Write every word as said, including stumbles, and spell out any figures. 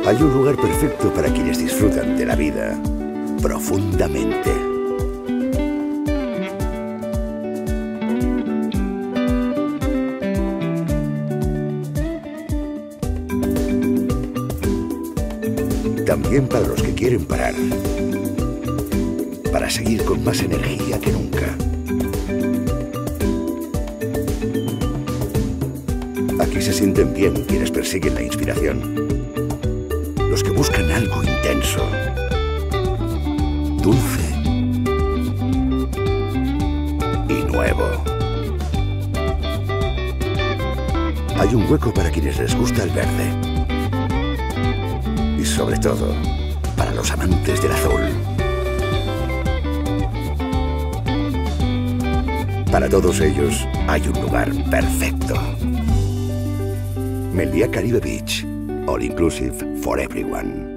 Hay un lugar perfecto para quienes disfrutan de la vida profundamente. También para los que quieren parar, para seguir con más energía que nunca. Aquí se sienten bien quienes persiguen la inspiración. Los que buscan algo intenso, dulce y nuevo. Hay un hueco para quienes les gusta el verde. Y sobre todo, para los amantes del azul. Para todos ellos, hay un lugar perfecto. Meliá Caribe Beach. All inclusive for everyone.